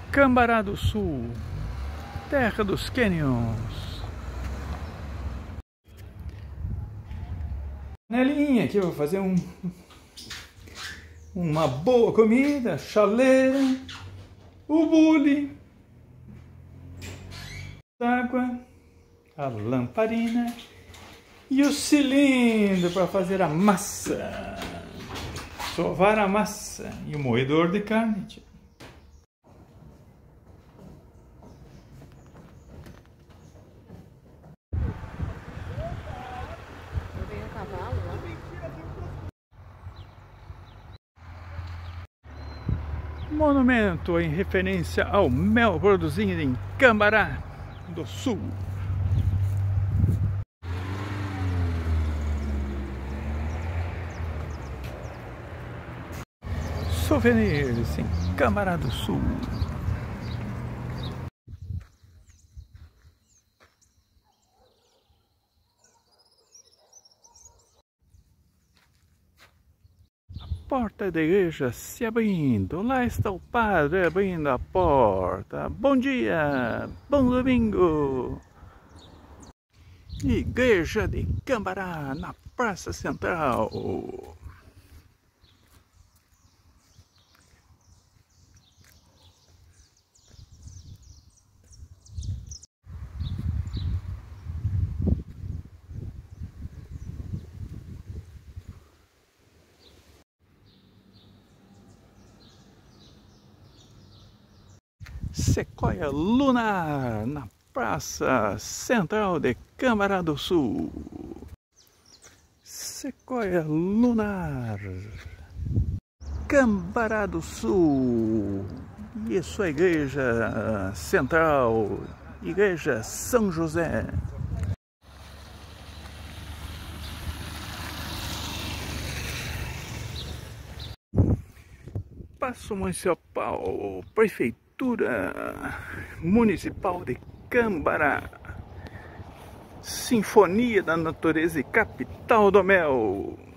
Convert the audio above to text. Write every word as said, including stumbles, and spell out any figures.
Cambará do Sul, terra dos canyons. Panelinha aqui, eu vou fazer um, uma boa comida, chaleira, o bule, água, a lamparina e o cilindro para fazer a massa, sovar a massa e o moedor de carne. Monumento em referência ao mel produzido em Cambará do Sul. Souvenirs em Cambará do Sul. Porta da igreja se abrindo, lá está o padre abrindo a porta. Bom dia, bom domingo. Igreja de Cambará, na Praça Central. Sequoia lunar na Praça Central de Cambará do Sul. Sequoia lunar, Cambará do Sul. E sua igreja central, Igreja São José. Paço Municipal, Prefeitura Municipal de Cambará, Sinfonia da Natureza e Capital do Mel.